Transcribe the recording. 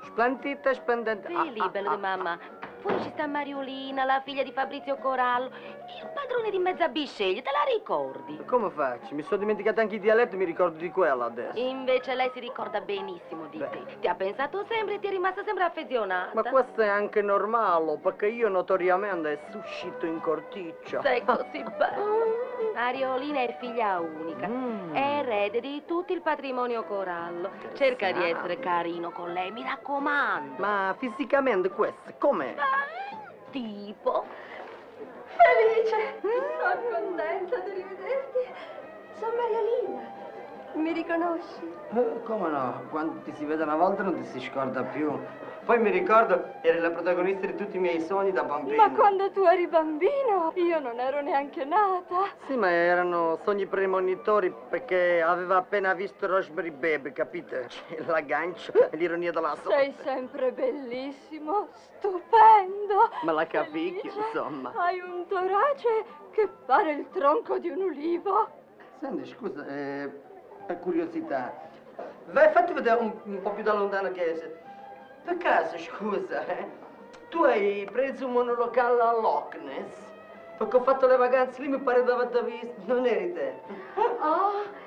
Splendida, splendente. Sì, libero di mamma. Poi ci sta Mariolina, la figlia di Fabrizio Corallo. Il padrone di Mezza Bisceglie, te la ricordi? Come faccio? Mi sono dimenticato anche i dialetti, mi ricordo di quella adesso. Invece lei si ricorda benissimo di te. Ti ha pensato sempre e ti è rimasta sempre affezionata. Ma questo è anche normale, perché io notoriamente suscito in corticcia. Sei così bella. Mariolina è figlia unica, è erede di tutto il patrimonio Corallo. Cerca di essere carino con lei, mi raccomando. Ma fisicamente questo, com'è? Tipo? Felice! Sono contenta di rivederti. Sono Mariolina. Mi riconosci? Come no? Quando ti si vede una volta non ti si scorda più. Poi mi ricordo, eri la protagonista di tutti i miei sogni da bambino. Ma quando tu eri bambino, io non ero neanche nata. Sì, ma erano sogni premonitori perché aveva appena visto Rosemary Baby, capite? C'è l'aggancio e l'ironia della sorte. Sei sempre bellissimo, stupendo. Me la capicchio, Felice. insomma. Hai un torace che pare il tronco di un ulivo. Senti, scusa, per curiosità, vai, fatti vedere un po' più da lontano che... Per caso, scusa, tu hai preso un monolocale a Loch Ness? Perché ho fatto le vacanze lì, mi pare di aver visto. Non eri te? Oh,